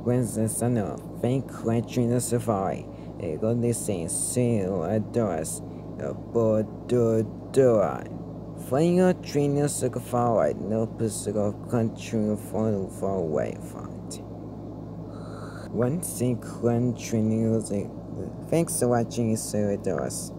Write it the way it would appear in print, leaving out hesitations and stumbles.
consequences are no think quenching the safari. A godly saint seal adores a Bodora. Flying a train is so far, no physical country far away from it. One sequence training music. Thanks for watching, so adores.